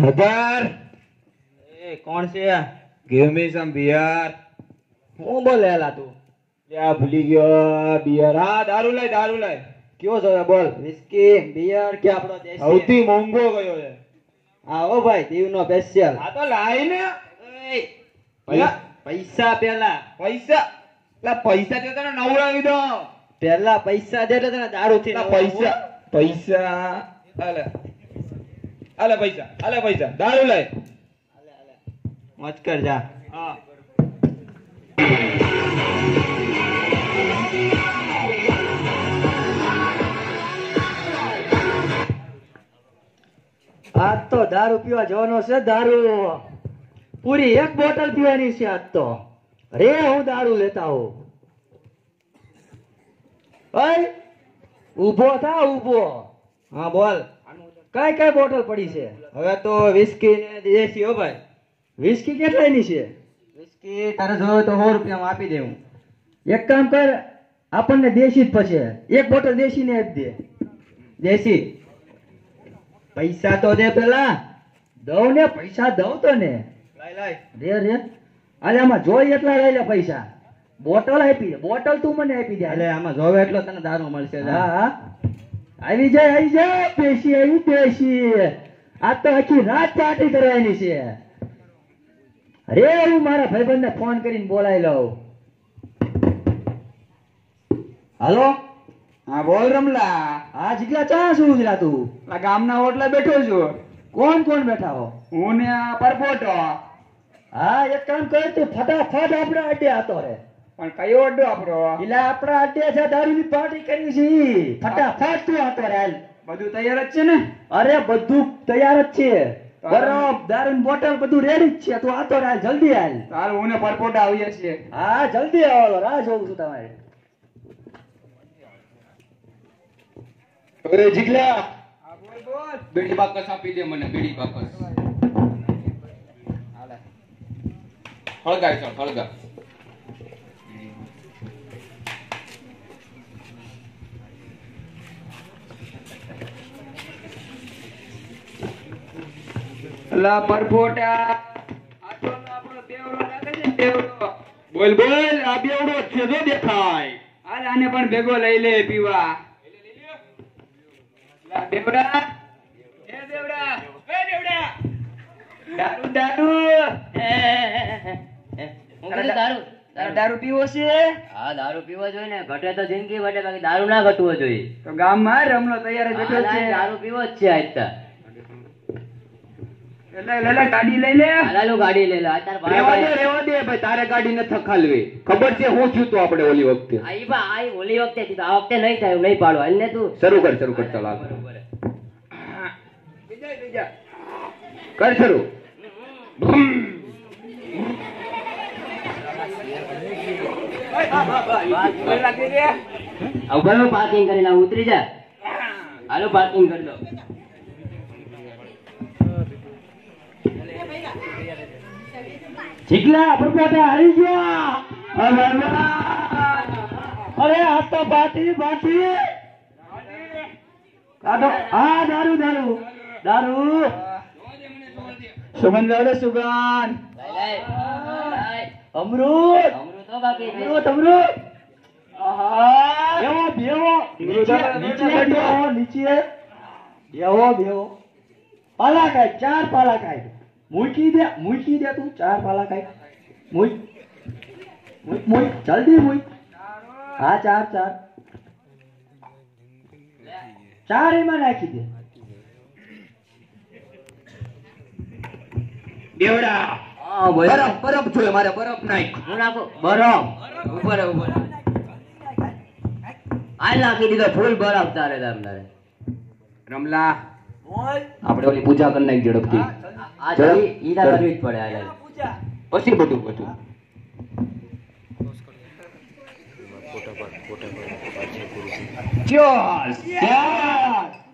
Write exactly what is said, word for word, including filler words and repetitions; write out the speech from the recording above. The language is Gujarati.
Brother, એ કોણ છે? give me some beer. હું બોલેલા તું? લ્યા ભૂલી ગયો beer. હા દારૂ લઈ દારૂ લઈ. કયો જોવે બોલ? વિસ્કી, બિયર કે આપણો દેશી? સૌથી મોંઘો કયો છે? હા ઓ ભાઈ, દીવનો સ્પેશિયલ. આ તો લાઈ ને. એય, પૈ- પૈસા પેલા પૈસા લા પૈસા તો તને નવડાવી દો. પેલા પૈસા દે તો તને દારૂ થી લા પૈસા પૈસા આલે આલે પૈસા આલે પૈસા દારૂ લઈ. મોજ કર જા. હા આજ તો દારૂ પીવા જવાનો છે. દારૂ પૂરી એક બોટલ પીવાની છે આજ તો. રે હું દારૂ લેતા હું. ઓય ઊભો થા ઊભો. હા બોલ. કઈ કઈ બોટલ પડી છે? હવે તો વિસ્કી ને દેશી. હો ભાઈ, વિસ્કી કેટલાની છે? વિસ્કી તારે જોવે તો સો રૂપિયામાં આપી દેવું. એક કામ કર, આપણને દેશી જ પછી એક બોટલ દેશી ને આપી દે. દેશી પૈસા તો દે પેલા. દઉં ને પૈસા દઉં તો ને. લાય લાય રે રે. અલે આમાં જોઈ એટલા લઈ લે પૈસા. બોટલ આપી દે. બોટલ તું મને આપી દે. એટલે આમાં જોવે એટલો તને દારૂ મળશે. હા હા આવી જાય આવી જાય. પેશી આવી પેશી. આ તો આખી રાત પાર્ટી કરવાની છે. અરે હું મારા ભાઈબંધ ને ફોન કરીને બોલાવી લઉં. હાલો. હા બોલ રમલા. હા જીગલા ચા શું ઉજરા તું? આ ગામના ઓટલા બેઠો છું. કોણ કોણ બેઠા હો? હું ને આ પરપોટો. હા એક કામ કર, તું ફટાફટ આપણા અડ્ડે આતો રે. પણ કયો અડ્ડો આપણો? એટલે આપણા અડ્ડે છે દારૂની પાર્ટી કરી છે. ફટાફટ તું આતો રે હાલ. બધું તૈયાર જ છે ને? અરે બધું તૈયાર જ છે. બરફ દારૂની બોટલ બધું રેડી જ છે. તું આતો રે હાલ, જલ્દી હાલ. સારું હું ને પરપોટા આવીએ છીએ. હા જલ્દી આવો, રાહ જોઉં છું તમારે. અરે જીગલા. હા બોલ બોલ. બીડી બાકસ આપી દે મને. બીડી બાકસ હળગાય છે હળગા. અલા પરફોટા આ તો આપણો બેવડો લાગે છે. બેવડો બોલ બોલ. આ બેવડો છે જો દેખાય. હાલ આને પણ ભેગો લઈ લે પીવા. લા બેવડા એ બેવડા એ બેવડા. દારૂ દારૂ હું કીધું દારૂ તારે દારૂ પીવો છે? હા દારૂ પીવો જોઈએ ને. ઘટે તો જિંદગી ઘટે, બાકી દારૂ ના ઘટવો જોઈએ. તો ગામમાં રમલો તૈયાર જ બેઠો હા, છે. ના, દારૂ પીવો જ છે આજ તો. લે લે લે ગાડી લઈ લે. હાલાલું ગાડી લઈ લે. અત્યારે ભાડા રેવા દે ભાડે- રેવા દે ભાઈ. તારે ગાડી ન થખાલવી. ખબર છે હું થયું તું આપણે ઓલી વખતે. આ ઈ બા, આ ઈ ઓલી વખતે થયું. આ વખતે નહીં થાય એવું નહીં પાડો. હાલ ને તું. શરૂ કર શરૂ કર ચાલ હાલ. બરોબર. બીજા બીજા કર શરૂ. આ ઉભા રહો, પાર્કિંગ કરીને આ ઉતરી જા. હાલો પાર્કિંગ કરી દો. જીગલા પરપોટા હારી ગયા. અરે આ તો બાટી બાટી. કાઢો. હા દારૂ દારૂ દારૂ. સુગંધ આવડે સુગંધ. લઈ લે. લઈ. અમૃત અમૃત તો બાકી છે. અમૃત અમૃત. આહા બેવો બેવો. નીચે નીચે બેઠો નીચે. બેવો બેવો. પાલા કાય ચાર પાલા કાય. મૂકી દે મૂકી દે તું ચાર પાલા કાય. મૂક મૂક મૂક જલ્દી મૂક. હા ચાર ચાર ચાર એમાં નાખી દે. બેવડા હા બોલ. બરફ બરફ જોઈએ મારે. બરફ નાખ. હું નાખું બરફ. ઉપર ઉપર હાલ નાખી દીધો ફૂલ બરફ. તારે તારે તારે રમલા આપણે ઓલી પૂજા કરી નાખી ઝડપથી. આ જલ્દી ઈ ના કરવી જ પડે. હાલ પછી બધું બધું ચાલ ચાલ